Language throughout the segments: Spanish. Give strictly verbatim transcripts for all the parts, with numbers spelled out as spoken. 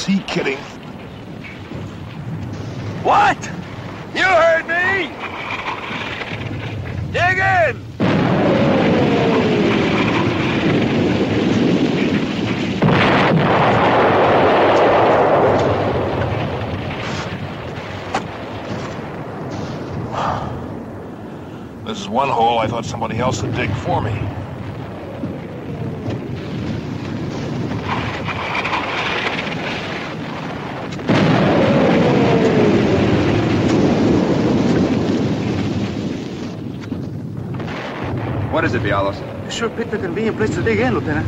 Is he kidding? What? You heard me! Dig in! This is one hole I thought somebody else would dig for me. What is it, Vialos? You sure picked a convenient place to dig in, Lieutenant.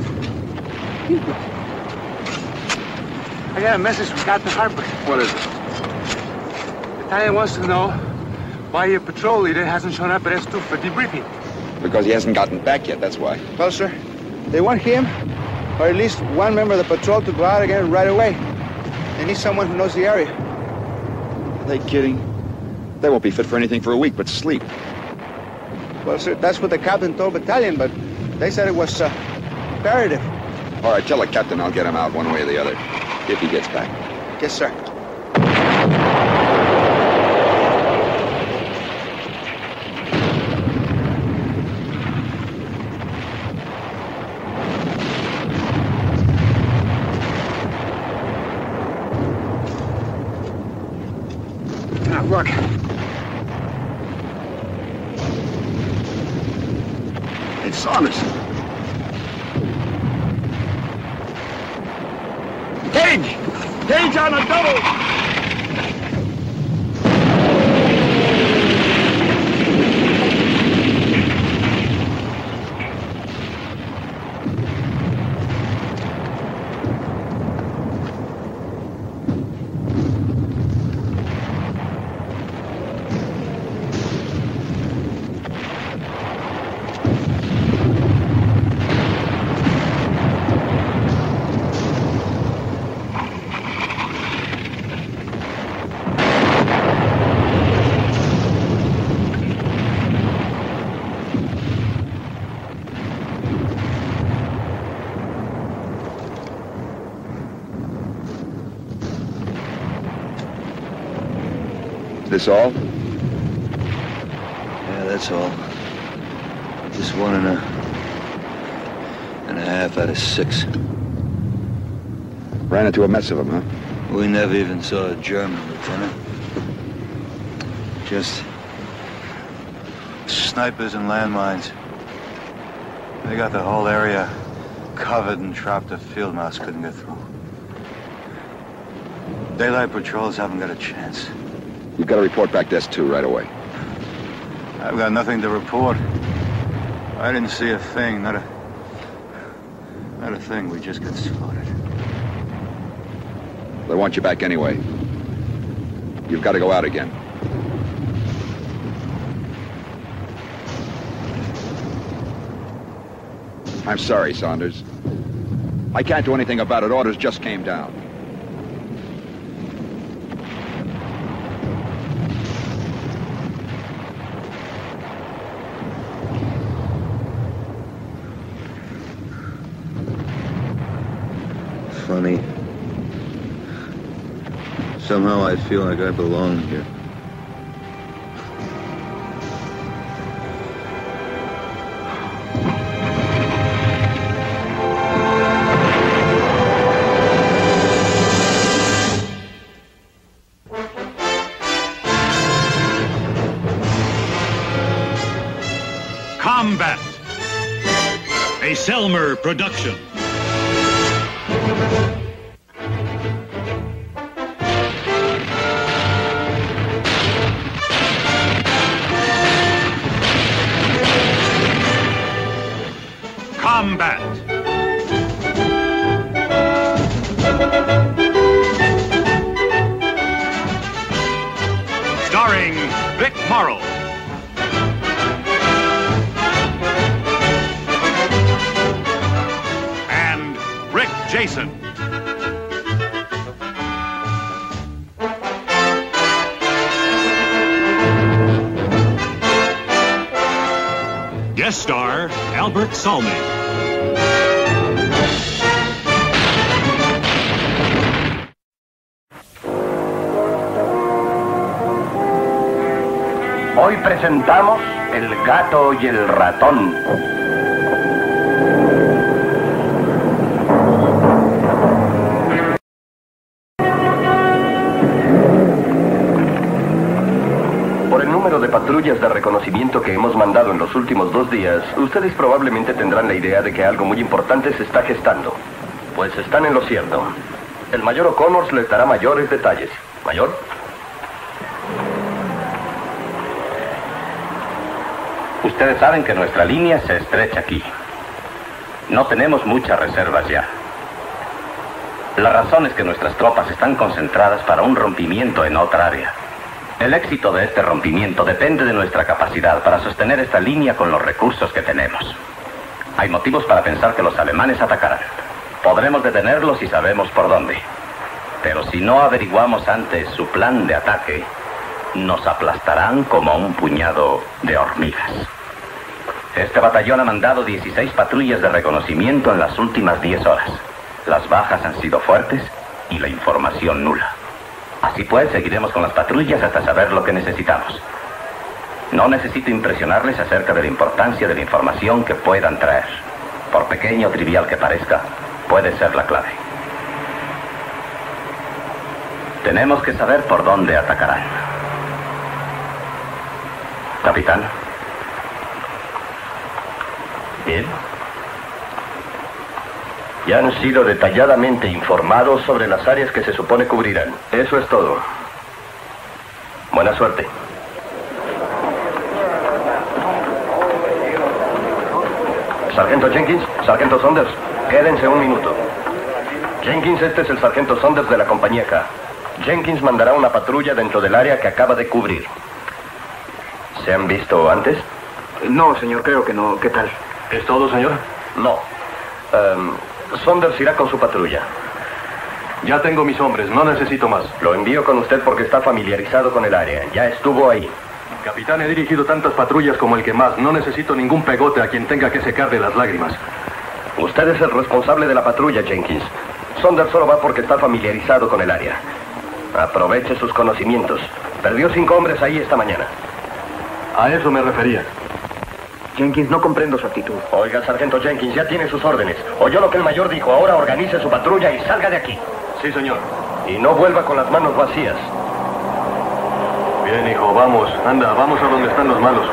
I got a message from Captain Harper. What is it? The battalion wants to know why your patrol leader hasn't shown up at S two for debriefing. Because he hasn't gotten back yet, that's why. Well, sir, they want him, or at least one member of the patrol, to go out again right away. They need someone who knows the area. Are they kidding? They won't be fit for anything for a week but sleep. Well, sir, that's what the captain told battalion, but they said it was uh, imperative. All right, tell the captain I'll get him out one way or the other, if he gets back. Yes, sir. Now, look. It's Saunders. Gage! Gage on a double! This all? Yeah, that's all. Just one and a... and a half out of six. Ran into a mess of them, huh? We never even saw a German, Lieutenant. Just... snipers and landmines. They got the whole area covered and trapped. A field mouse couldn't get through. Daylight patrols haven't got a chance. You've got to report back to S two right away. I've got nothing to report. I didn't see a thing, not a... not a thing. We just got slaughtered. They want you back anyway. You've got to go out again. I'm sorry, Saunders. I can't do anything about it. Orders just came down. Funny. Somehow I feel like I belong here. Combat, a Selmer production. Combat. Starring Vic Morrow. And Rick Jason. Guest star Albert Salmi. Hoy presentamos El gato y el ratón. Por el número de patrullas de reconocimiento que hemos mandado en los últimos dos días, ustedes probablemente tendrán la idea de que algo muy importante se está gestando. Pues están en lo cierto. El mayor O'Connors les dará mayores detalles. ¿Mayor? Ustedes saben que nuestra línea se estrecha aquí. No tenemos muchas reservas ya. La razón es que nuestras tropas están concentradas para un rompimiento en otra área. El éxito de este rompimiento depende de nuestra capacidad para sostener esta línea con los recursos que tenemos. Hay motivos para pensar que los alemanes atacarán. Podremos detenerlos si sabemos por dónde. Pero si no averiguamos antes su plan de ataque, nos aplastarán como un puñado de hormigas. Este batallón ha mandado dieciséis patrullas de reconocimiento en las últimas diez horas. Las bajas han sido fuertes y la información nula. Así pues, seguiremos con las patrullas hasta saber lo que necesitamos. No necesito impresionarles acerca de la importancia de la información que puedan traer. Por pequeño o trivial que parezca, puede ser la clave. Tenemos que saber por dónde atacarán. Capitán. Bien. Ya han sido detalladamente informados sobre las áreas que se supone cubrirán. Eso es todo. Buena suerte. Sargento Jenkins, Sargento Saunders, quédense un minuto. Jenkins, este es el Sargento Saunders de la compañía K. Jenkins mandará una patrulla dentro del área que acaba de cubrir. ¿Se han visto antes? No, señor, creo que no. ¿Qué tal? ¿Es todo, señor? No. Um, Saunders irá con su patrulla. Ya tengo mis hombres, no necesito más. Lo envío con usted porque está familiarizado con el área. Ya estuvo ahí. Capitán, he dirigido tantas patrullas como el que más. No necesito ningún pegote a quien tenga que secarle las lágrimas. Usted es el responsable de la patrulla, Jenkins. Saunders solo va porque está familiarizado con el área. Aproveche sus conocimientos. Perdió cinco hombres ahí esta mañana. A eso me refería. Jenkins, no comprendo su actitud. Oiga, Sargento Jenkins, ya tiene sus órdenes. Oyó lo que el mayor dijo. Ahora organice su patrulla y salga de aquí. Sí, señor. Y no vuelva con las manos vacías. Bien, hijo, vamos. Anda, vamos a donde están los malos.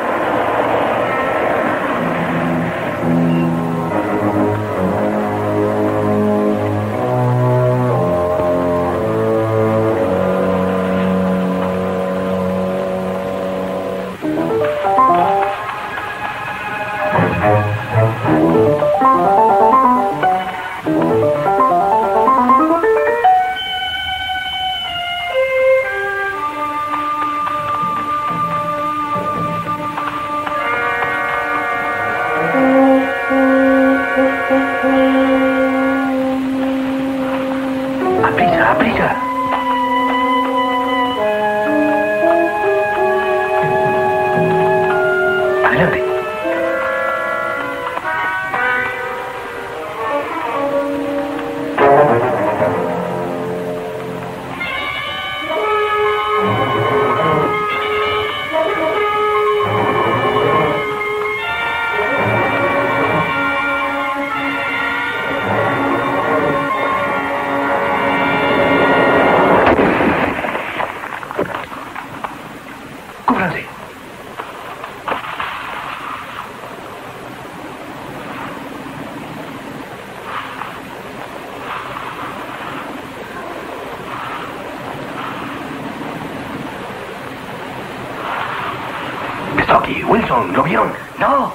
Stocky, Wilson, ¿lo vieron? No.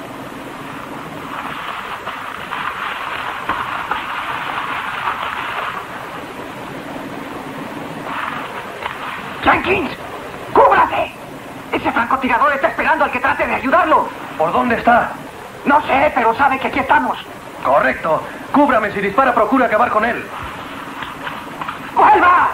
Jenkins, ¡cúbrate! Ese francotirador está esperando al que trate de ayudarlo. ¿Por dónde está? No sé, pero sabe que aquí estamos. Correcto. Cúbrame. Si dispara, procura acabar con él. ¡Vuelva!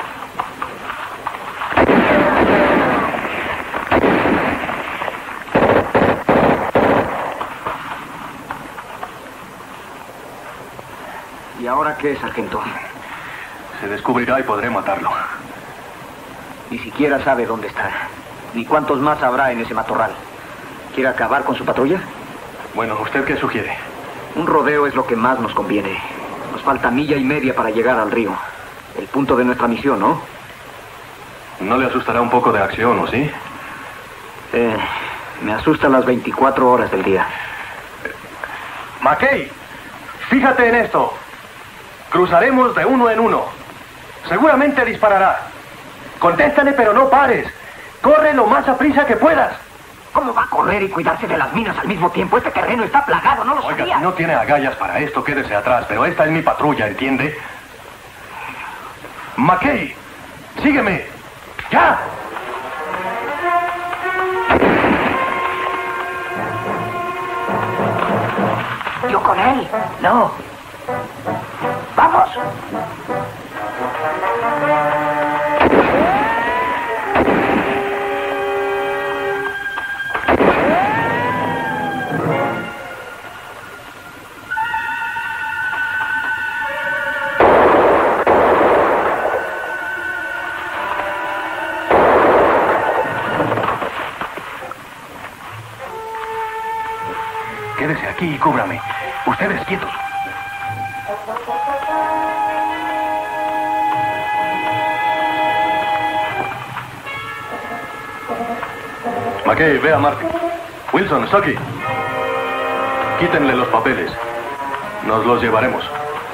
¿Y ahora qué, sargento? Se descubrirá y podré matarlo. Ni siquiera sabe dónde está. ¿Y cuántos más habrá en ese matorral? ¿Quiere acabar con su patrulla? Bueno, ¿usted qué sugiere? Un rodeo es lo que más nos conviene. Nos falta milla y media para llegar al río. El punto de nuestra misión, ¿no? ¿No le asustará un poco de acción, o sí? Eh, me asustan las veinticuatro horas del día. McKay, fíjate en esto. Cruzaremos de uno en uno. Seguramente disparará. Contéstale, pero no pares. Corre lo más aprisa que puedas. ¿Cómo va a correr y cuidarse de las minas al mismo tiempo? Este terreno está plagado, ¿no lo Oiga, sabía? si no tiene agallas para esto, quédese atrás. Pero esta es mi patrulla, ¿entiende? McKay, sígueme. ¡Ya! ¿Yo con él? No. ¡Vamos! Quédese aquí y cúbrame. Ustedes quietos. McKay, ve a Martin. Wilson, Stocky. Quítenle los papeles. Nos los llevaremos.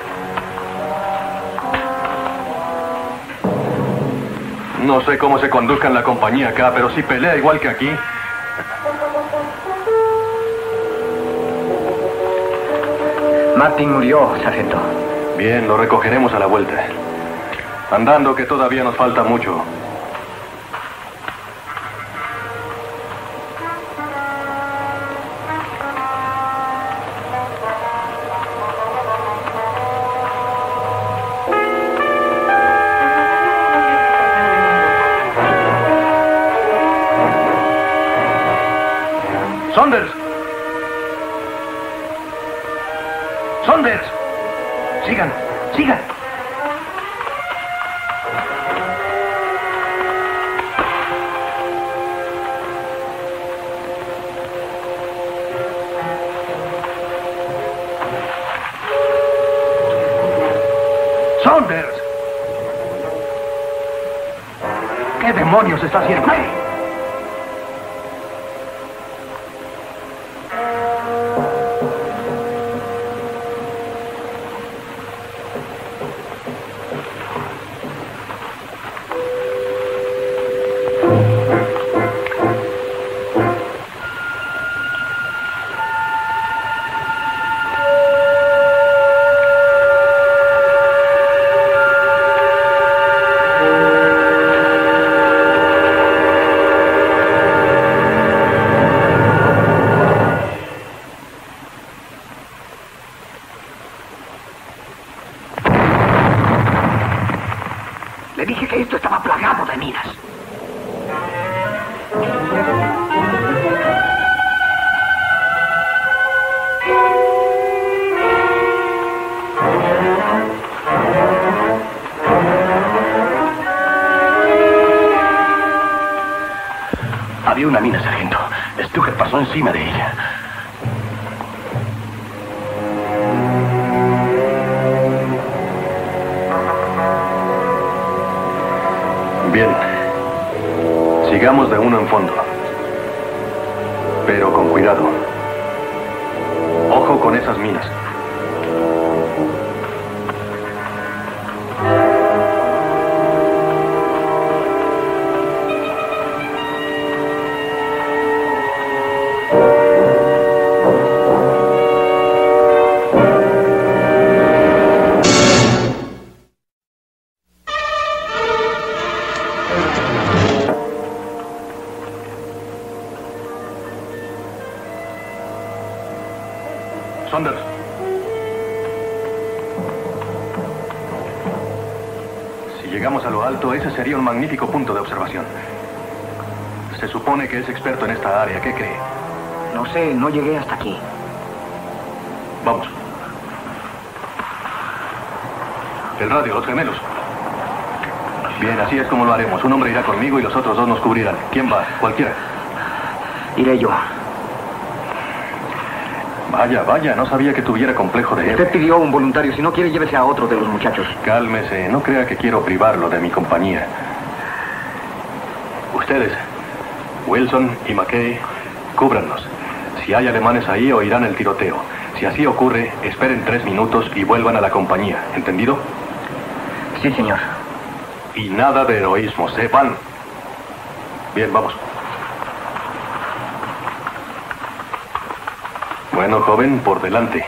No sé cómo se conduzca en la compañía acá, pero si pelea igual que aquí... Martin murió, sargento. Bien, lo recogeremos a la vuelta. Andando, que todavía nos falta mucho. ¡Saunders! ¡Saunders! ¡Sigan! ¡Sigan! ¡Saunders! ¿Qué demonios está haciendo? Le dije que esto estaba plagado de minas. Había una mina, sargento. Stucker pasó encima de ella. Bien. Sigamos de uno en fondo. Pero con cuidado. Ojo con esas minas. Saunders. Si llegamos a lo alto, ese sería un magnífico punto de observación. Se supone que es experto en esta área. ¿Qué cree? No sé, no llegué hasta aquí. Vamos. El radio, los gemelos. Bien, así es como lo haremos. Un hombre irá conmigo y los otros dos nos cubrirán. ¿Quién va? Cualquiera. Iré yo. Vaya, vaya, no sabía que tuviera complejo de héroe. Usted pidió un voluntario. Si no quiere, llévese a otro de los muchachos. Cálmese, no crea que quiero privarlo de mi compañía. Ustedes, Wilson y McKay, cúbrannos. Si hay alemanes ahí, oirán el tiroteo. Si así ocurre, esperen tres minutos y vuelvan a la compañía. ¿Entendido? Sí, señor. Y nada de heroísmo, sepan. Bien, vamos. Bueno, joven, por delante.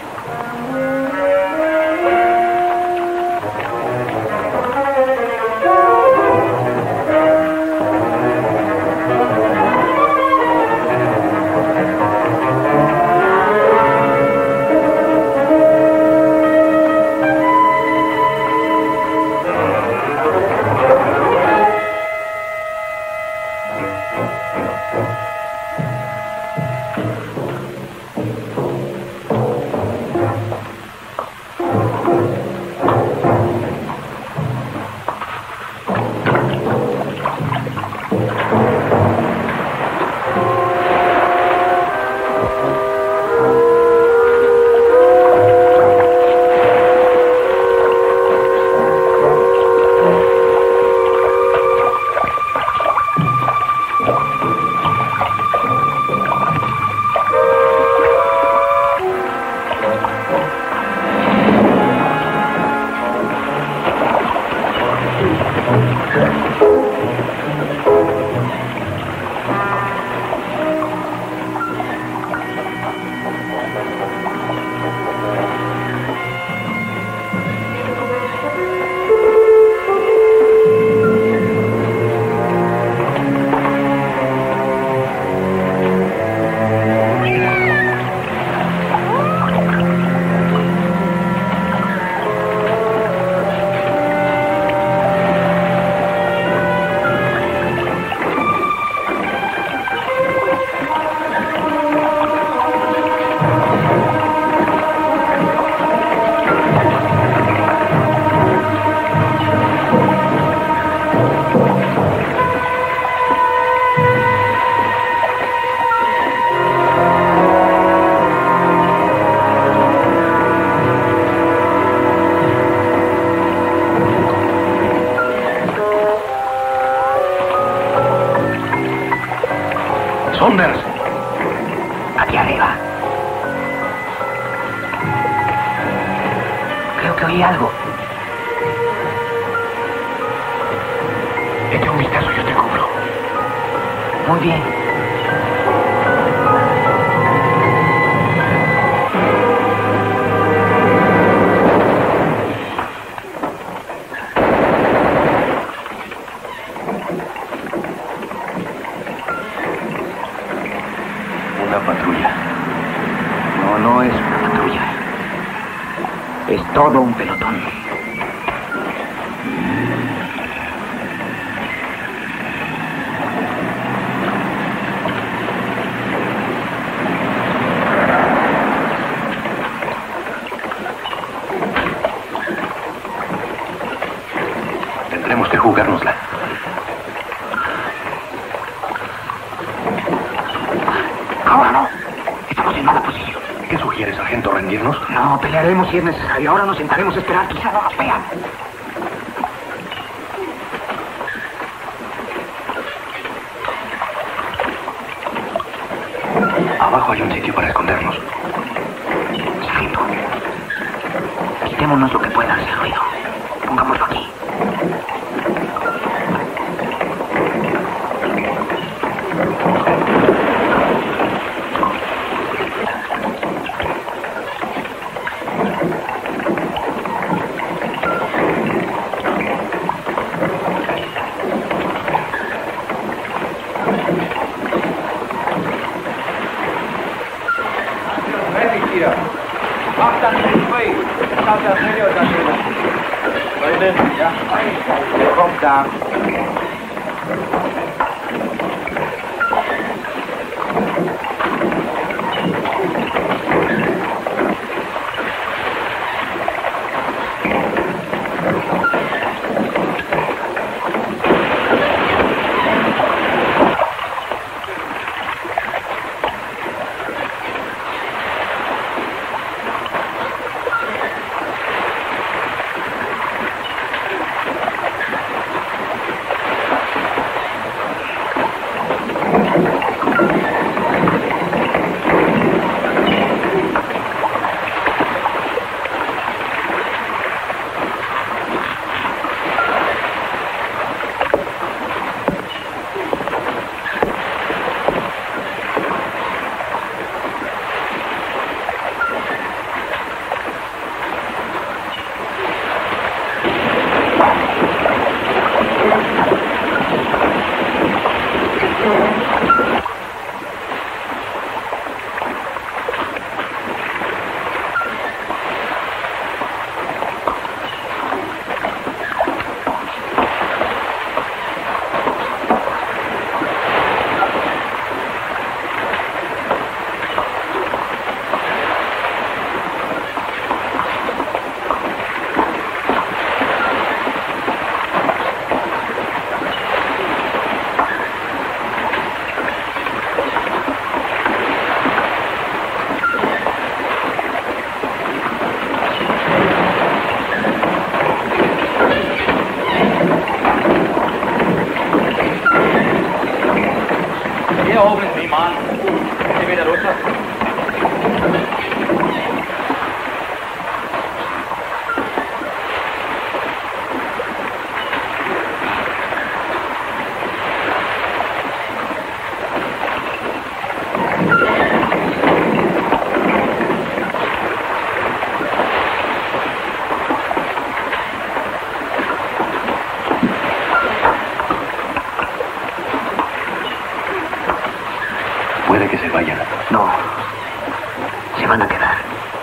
Saunders. Aquí arriba. Creo que oí algo. Echa un vistazo, yo te cubro. Muy bien. Una patrulla. No, no es una patrulla. Es todo un pelotón. Tendremos que jugárnosla. Ahora no. Estamos en mala posición. ¿Qué sugiere, sargento? ¿Rendirnos? No, pelearemos si es necesario. Ahora nos sentaremos a esperar. Quizá no nos vean. Abajo hay un sitio para escondernos. Sargento, quitémonos lo que pueda hacer ruido. Pongámoslo aquí. quedar.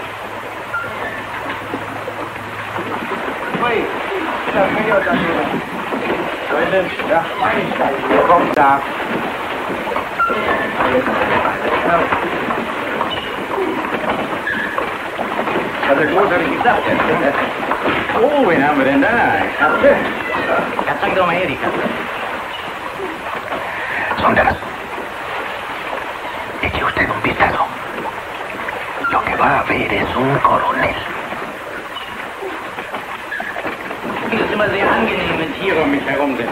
Dat is großer gesagt. Oh, wen haben wir denn da? Katze? Katze de América. Saunders, eche usted un vistazo. Lo que va a ver es un coronel. Es ist immer sehr angenehm, wenn Tiere um mich herum sind.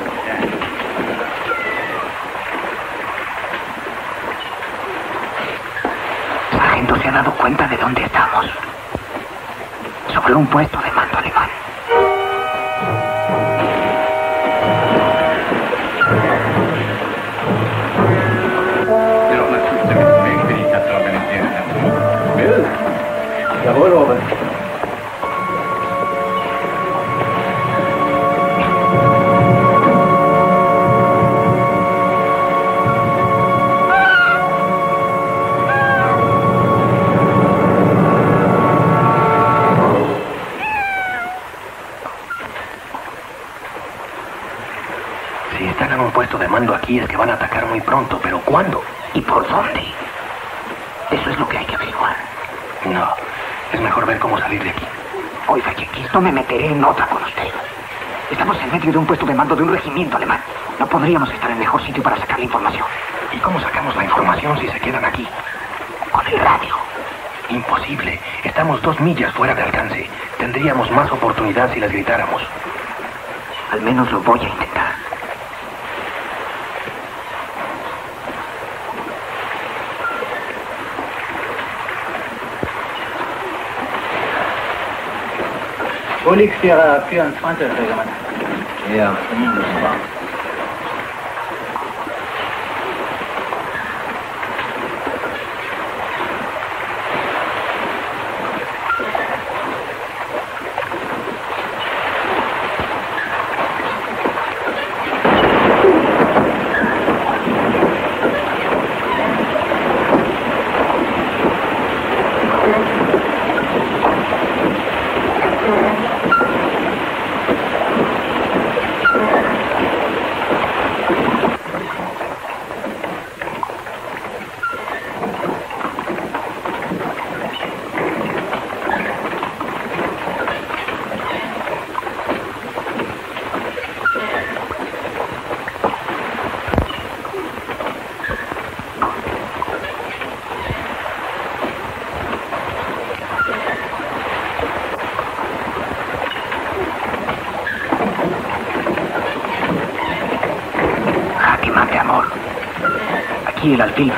Sargento se ha dado cuenta de dónde estamos. Sobre un puesto de mando alemán. Pero una chucha que me experiencia te organisieren. Bill? Jawohl, Robert. De mando aquí es que van a atacar muy pronto, pero ¿cuándo? ¿Y por dónde? Eso es lo que hay que averiguar. No, es mejor ver cómo salir de aquí. Oiga, Jenkins, no me meteré en otra con usted. Estamos en medio de un puesto de mando de un regimiento alemán. No podríamos estar en mejor sitio para sacar la información. ¿Y cómo sacamos la información si se quedan aquí? Con el radio. Imposible. Estamos dos millas fuera de alcance. Tendríamos más oportunidad si les gritáramos. Al menos lo voy a intentar. Wo liegt Ihre vierundzwanzig, Regiment? Ja, das war. Aquí el alfil.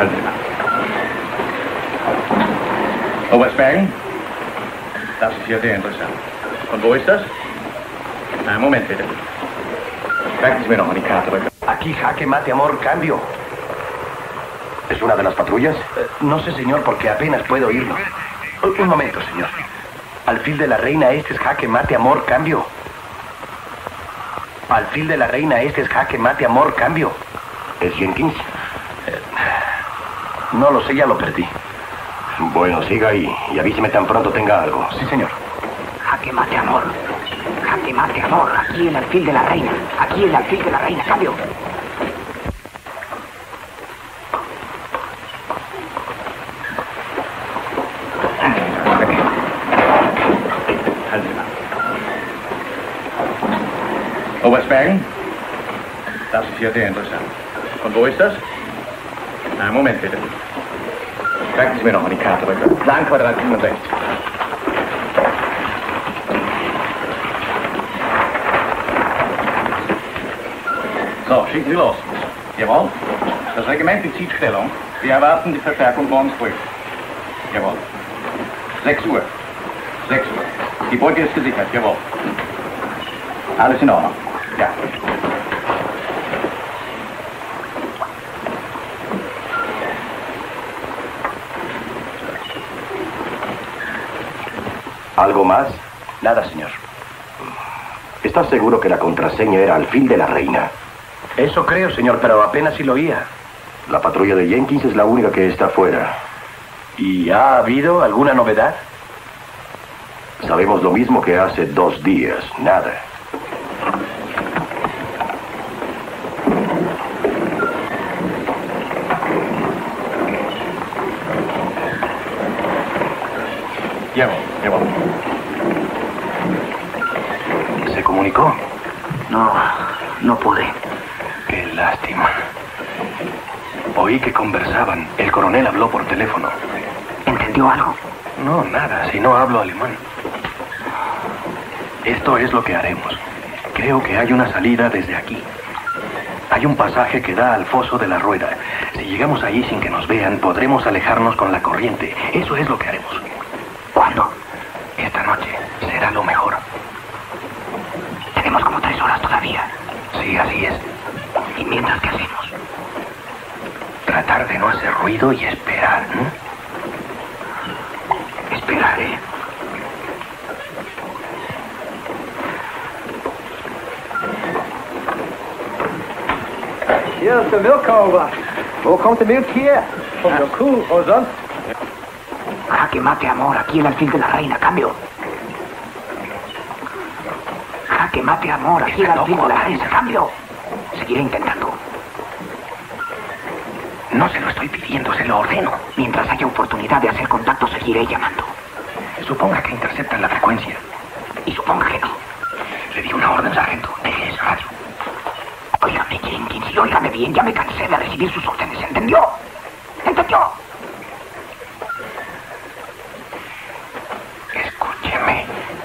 Oberstbergen? Das ist hier sehr interessant. Und wo ist das? Einen Moment bitte. Merken Sie mir noch mal die Karte. Aquí, jaque mate, amor, cambio. ¿Es una de las patrullas? Eh, no sé, señor, porque apenas puedo oírlo. Un, un momento, señor. Alfil de la reina, este es jaque mate, amor, cambio. Alfil de la reina, este es jaque mate, amor, cambio. ¿Es Jenkins? No lo sé, ya lo perdí. Bueno, siga ahí y avíseme tan pronto tenga algo. Sí, señor. Jaque mate, amor. Jaque mate, amor. Aquí el alfil de la reina. Aquí el alfil de la reina. Cambio. Oberstbergen? Das ist hier sehr interessant. Und wo ist das? Einen Moment bitte. Merken Sie mir noch mal die Karte, bitte. Plan Quadrat siebenundsechzig. So, schießen Sie los. Jawohl. Das Regiment bezieht Stellung. Wir erwarten die Verstärkung morgens früh. Jawohl. sechs Uhr. sechs Uhr. Die Brücke ist gesichert. Jawohl. Alles in Ordnung. Ja. ¿Algo más? Nada, señor. ¿Estás seguro que la contraseña era alfil de la reina? Eso creo, señor, pero apenas si lo oía. La patrulla de Jenkins es la única que está afuera. ¿Y ha habido alguna novedad? Sabemos lo mismo que hace dos días, nada. Llevo, llevo. ¿Se comunicó? No, no pude. Qué lástima. Oí que conversaban. El coronel habló por teléfono. ¿Entendió algo? No, nada, si no hablo alemán. Esto es lo que haremos. Creo que hay una salida desde aquí. Hay un pasaje que da al foso de la rueda. Si llegamos allí sin que nos vean, podremos alejarnos con la corriente. Eso es lo que haremos. ¿Cuándo? Esta noche. Será lo mejor. Tenemos como tres horas todavía. Sí, así es. ¿Y mientras qué hacemos? Tratar de no hacer ruido y esperar, ¿no? Esperaré. Hier ist der Milchkauber. Wo kommt die Milch her? Von der Kuh, oder sonst? Jaque mate, amor, aquí el alfil de la reina, cambio. Jaque mate, amor, aquí el alfil de la reina, cambio. Seguiré intentando. No se lo estoy pidiendo, se lo ordeno. Mientras haya oportunidad de hacer contacto, seguiré llamando. Suponga que interceptan la frecuencia. Y suponga que no. Le di una orden, sargento. Deje ese radio. Óigame, Jenkins, y óigame bien, ya me cansé de recibir sus órdenes, ¿entendió? ¿Entendió? Escúcheme.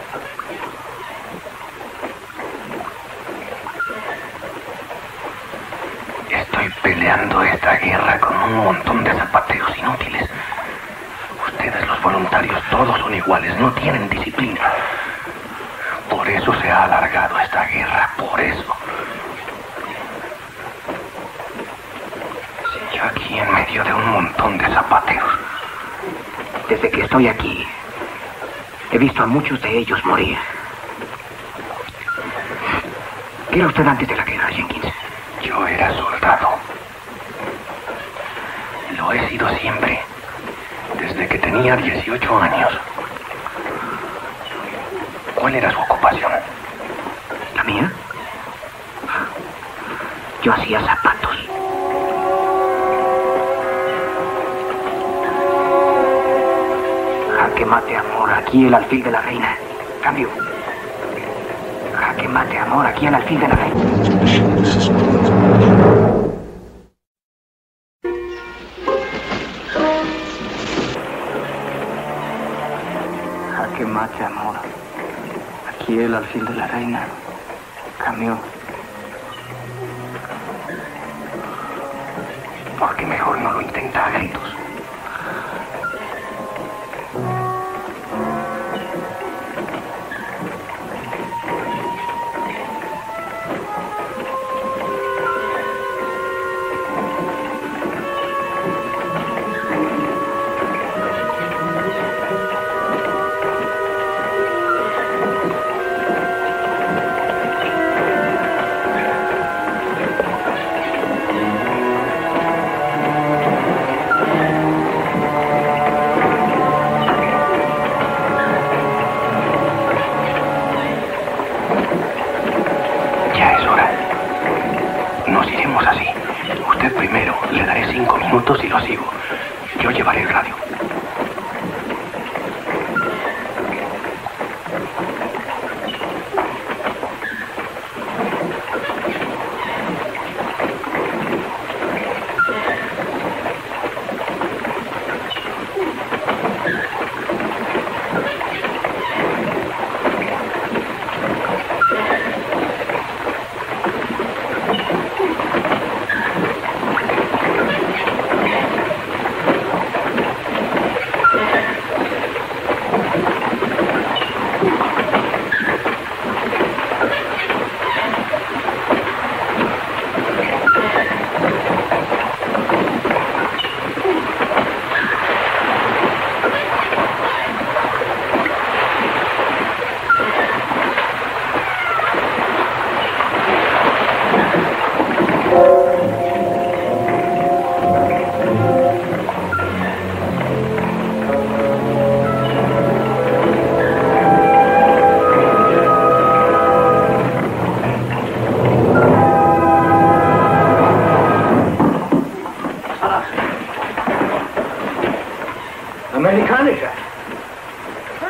Estoy peleando esta guerra con un montón de zapateros inútiles. Ustedes, los voluntarios, todos son iguales, no tienen disciplina. Por eso se ha alargado esta guerra, por eso. Si yo aquí en medio de un montón de zapateros. Desde que estoy aquí, he visto a muchos de ellos morir. ¿Qué era usted antes de la guerra, Jenkins? Yo era soldado. Lo he sido siempre. Desde que tenía dieciocho años. ¿Cuál era su ocupación? ¿La mía? Yo hacía zapatos. Jaque mate, amor, aquí el alfil de la reina. Cambio. Jaque mate, amor, aquí el alfil de la reina. Jaque mate, amor. Aquí el alfil de la reina. Cambio. ¿Por qué mejor no lo intenta a gritos? Y lo sigo. Yo llevaré el radio.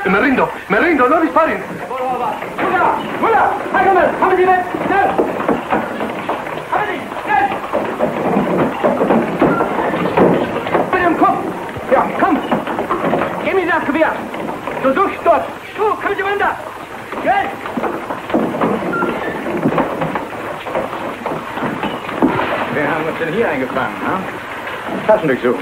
Me rindo, me rindo, no disparen. William, komm! Ja, komm! Gib mir das Gewehr! Du suchst dort! Du, komm Sie runter! Geld! Wer haben uns denn hier eingefangen, ha? Taschen durchsuchen.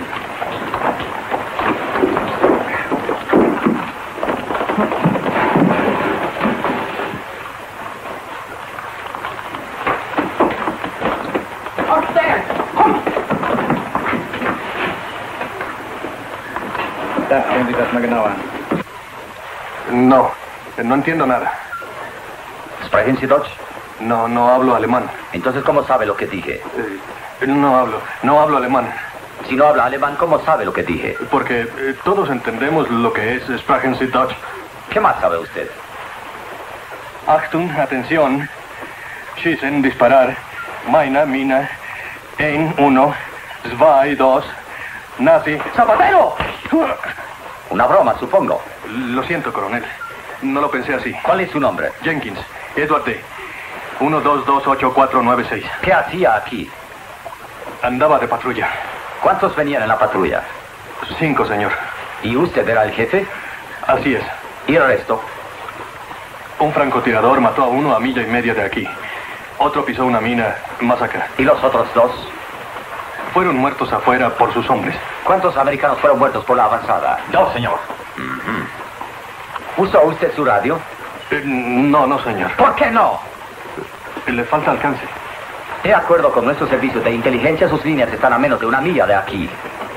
Da, sehen Sie das mal genauer an. No, no entiendo nada. ¿Sprechen Sie Deutsch? No, no hablo alemán. Entonces, ¿cómo sabe lo que dije? Eh, no hablo, no hablo alemán. Si no habla alemán, ¿cómo sabe lo que dije? Porque eh, todos entendemos lo que es Sprechen Sie Deutsch. ¿Qué más sabe usted? Achtung, atención. Schießen, disparar. Meine, mina. Ein, uno. Zwei, dos. Nazi. ¡Zapatero! Una broma, supongo. Lo siento, coronel. No lo pensé así. ¿Cuál es su nombre? Jenkins. Edward D. uno dos dos ocho cuatro nueve seis. ¿Qué hacía aquí? Andaba de patrulla. ¿Cuántos venían en la patrulla? Cinco, señor. ¿Y usted era el jefe? Así es. ¿Y el resto? Un francotirador mató a uno a milla y media de aquí. Otro pisó una mina más acá. ¿Y los otros dos? Fueron muertos afuera por sus hombres. ¿Cuántos americanos fueron muertos por la avanzada? Dos, señor. Uh-huh. ¿Usó usted su radio? Eh, no, no, señor. ¿Por qué no? Le falta alcance. De acuerdo con nuestros servicios de inteligencia, sus líneas están a menos de una milla de aquí.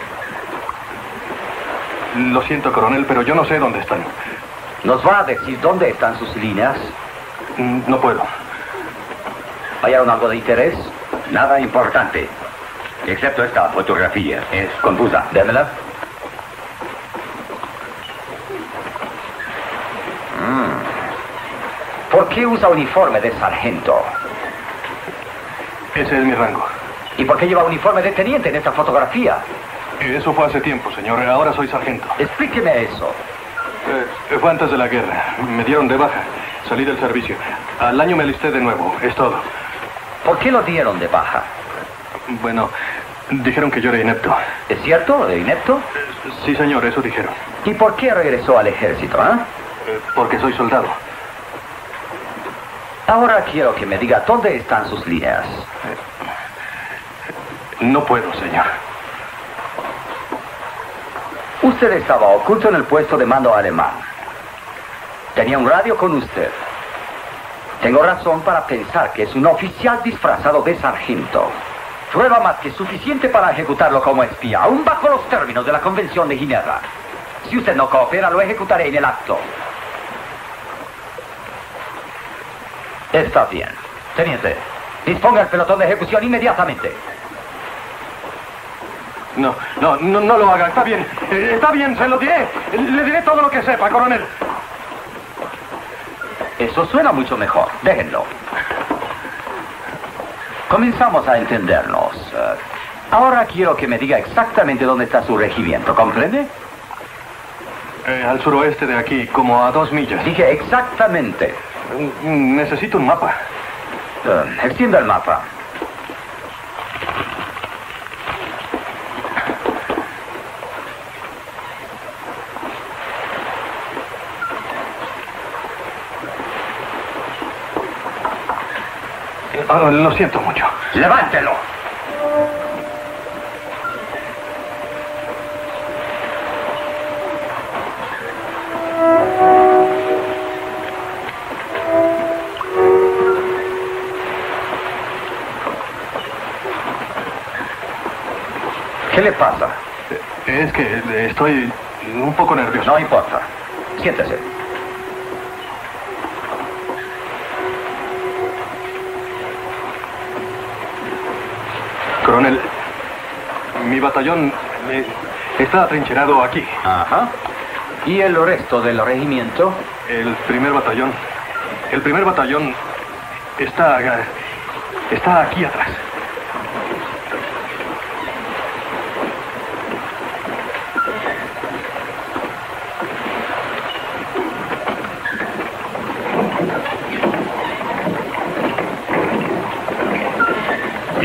Lo siento, coronel, pero yo no sé dónde están. ¿Nos va a decir dónde están sus líneas? No puedo. ¿Hallaron algo de interés? Nada importante. Excepto esta fotografía. Es confusa. Démela. Mm. ¿Por qué usa uniforme de sargento? Ese es mi rango. ¿Y por qué lleva uniforme de teniente en esta fotografía? Eso fue hace tiempo, señor. Ahora soy sargento. Explíqueme eso. Eh, fue antes de la guerra. Me dieron de baja. Salí del servicio. Al año me alisté de nuevo. Es todo. ¿Por qué lo dieron de baja? Bueno, dijeron que yo era inepto. ¿Es cierto? ¿De inepto? Sí, señor, eso dijeron. ¿Y por qué regresó al ejército, eh? eh porque soy soldado. Ahora quiero que me diga dónde están sus líneas. No puedo, señor. Usted estaba oculto en el puesto de mando alemán. Tenía un radio con usted. Tengo razón para pensar que es un oficial disfrazado de sargento. Prueba más que suficiente para ejecutarlo como espía, aún bajo los términos de la Convención de Ginebra. Si usted no coopera, lo ejecutaré en el acto. Está bien. Teniente, disponga el pelotón de ejecución inmediatamente. No, no, no, no lo haga. Está bien. Eh, está bien, se lo diré. Le diré todo lo que sepa, coronel. Eso suena mucho mejor. Déjenlo. Comenzamos a entendernos. Uh, ahora quiero que me diga exactamente dónde está su regimiento. ¿Comprende? Eh, al suroeste de aquí, como a dos millas. Dije exactamente. Necesito un mapa. Uh, extienda el mapa. Oh, lo siento mucho. ¡Levántelo! ¿Qué le pasa? Es que estoy un poco nervioso. No importa. Siéntese. Coronel, mi batallón eh, está atrincherado aquí. Ajá. ¿Y el resto del regimiento? El primer batallón. El primer batallón está, está aquí atrás.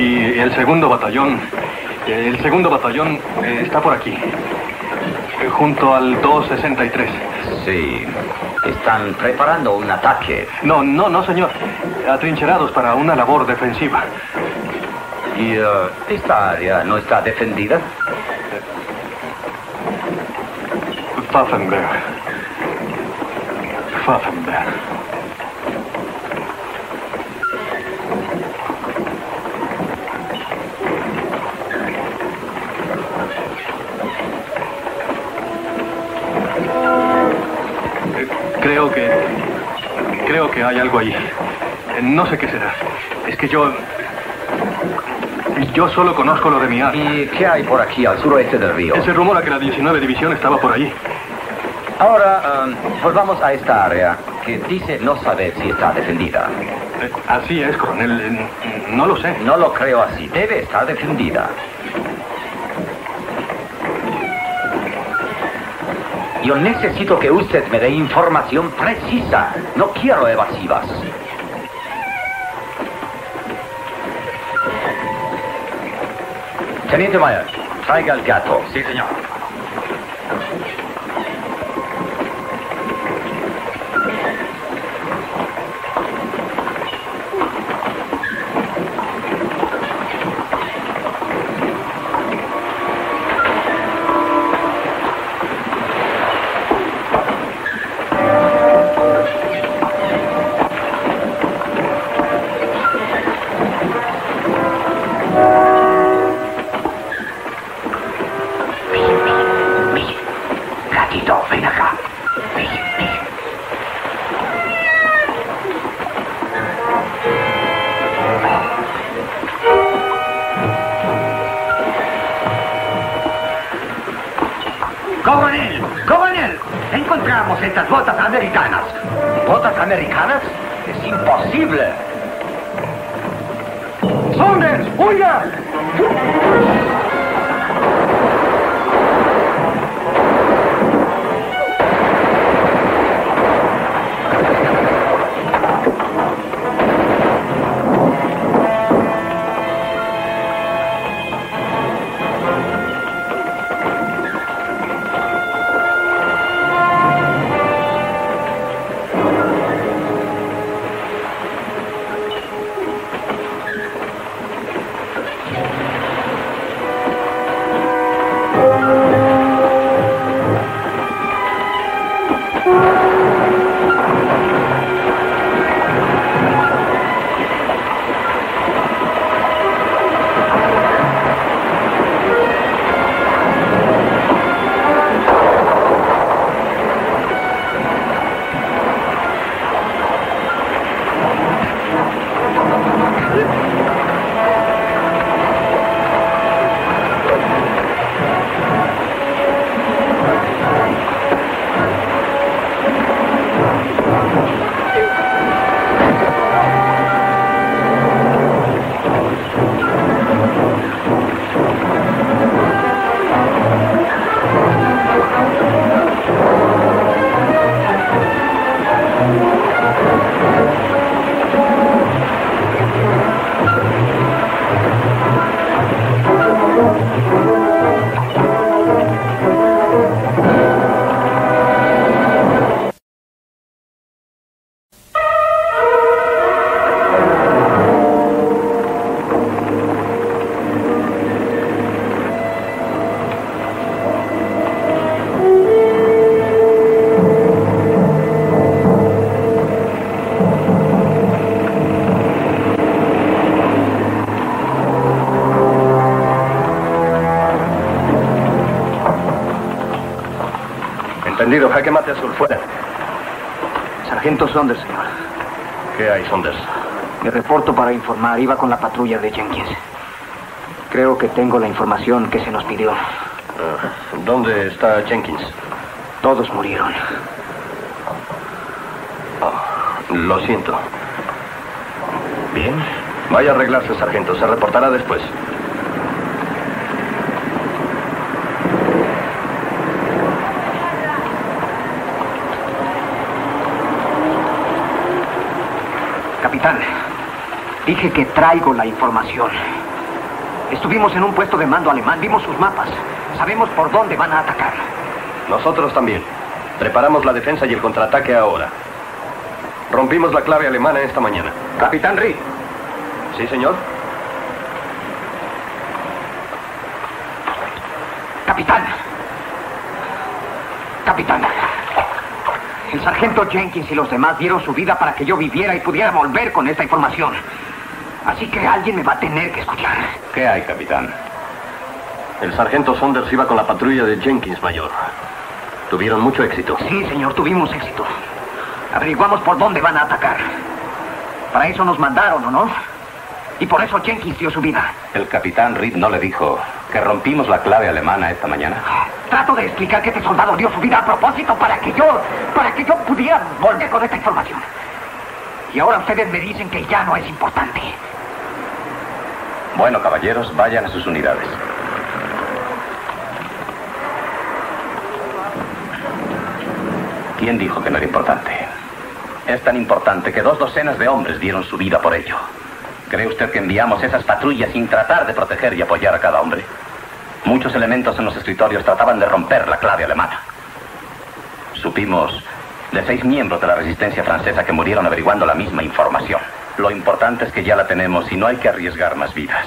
Y el segundo batallón, el segundo batallón eh, está por aquí, eh, junto al dos sesenta y tres. Sí, están preparando un ataque. No, no, no, señor. Atrincherados para una labor defensiva. ¿Y uh, esta área no está defendida? Pfaffenberg. Pfaffenberg. Creo que... Creo que hay algo allí. No sé qué será. Es que yo... Yo solo conozco lo de mi área. ¿Y qué hay por aquí, al suroeste del río? Se rumora que la diecinueve división estaba por allí. Ahora, um, volvamos a esta área, que dice no saber si está defendida. Eh, así es, coronel. Eh, no lo sé. No lo creo así. Debe estar defendida. Yo necesito que usted me dé información precisa. No quiero evasivas. Teniente Mayer, traiga el gato. Sí, señor. ¡Coronel! ¡Coronel! Encontramos estas botas americanas. ¿Botas americanas? Es imposible. ¡Saunders! ¡Huya! Entendido, jaque mate azul, fuera. Sargento Saunders, señor. ¿Qué hay, Saunders? Me reporto para informar. Iba con la patrulla de Jenkins. Creo que tengo la información que se nos pidió. Uh, ¿Dónde está Jenkins? Todos murieron. Oh, lo siento. Bien. Vaya a arreglarse, sargento. Se reportará después. Capitán, dije que traigo la información. Estuvimos en un puesto de mando alemán, vimos sus mapas. Sabemos por dónde van a atacar. Nosotros también. Preparamos la defensa y el contraataque ahora. Rompimos la clave alemana esta mañana. Capitán Reed. Sí, señor. Capitán. Capitán. El sargento Jenkins y los demás dieron su vida para que yo viviera y pudiera volver con esta información. Así que alguien me va a tener que escuchar. ¿Qué hay, capitán? El sargento Saunders iba con la patrulla de Jenkins, mayor. ¿Tuvieron mucho éxito? Sí, señor, tuvimos éxito. Averiguamos por dónde van a atacar. Para eso nos mandaron, ¿o no? Y por eso Jenkins dio su vida. ¿El capitán Reed no le dijo que rompimos la clave alemana esta mañana? Trato de explicar que este soldado dio su vida a propósito para que yo... para que yo pudiera volver con esta información. Y ahora ustedes me dicen que ya no es importante. Bueno, caballeros, vayan a sus unidades. ¿Quién dijo que no era importante? Es tan importante que dos docenas de hombres dieron su vida por ello. ¿Cree usted que enviamos esas patrullas sin tratar de proteger y apoyar a cada hombre? Muchos elementos en los escritorios trataban de romper la clave alemana. Supimos de seis miembros de la resistencia francesa que murieron averiguando la misma información. Lo importante es que ya la tenemos y no hay que arriesgar más vidas.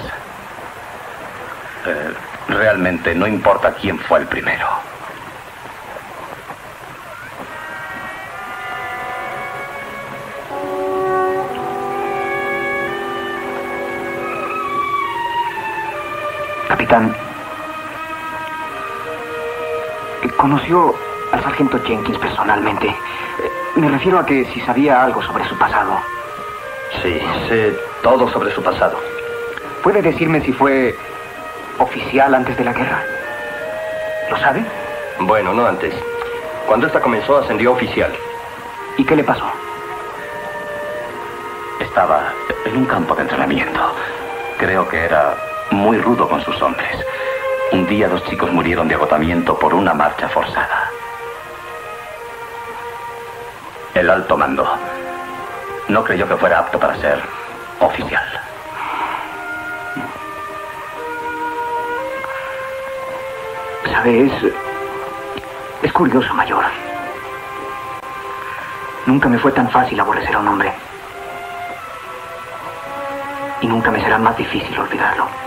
Eh, realmente no importa quién fue el primero. Capitán, ¿conoció al sargento Jenkins personalmente? Me refiero a que si sabía algo sobre su pasado. Sí, sé todo sobre su pasado. ¿Puede decirme si fue oficial antes de la guerra? ¿Lo sabe? Bueno, no antes. Cuando esta comenzó, ascendió a oficial. ¿Y qué le pasó? Estaba en un campo de entrenamiento. Creo que era muy rudo con sus hombres. Un día dos chicos murieron de agotamiento por una marcha forzada. El alto mando no creyó que fuera apto para ser oficial. ¿Sabe? Es... es curioso, mayor. Nunca me fue tan fácil aborrecer a un hombre. Y nunca me será más difícil olvidarlo.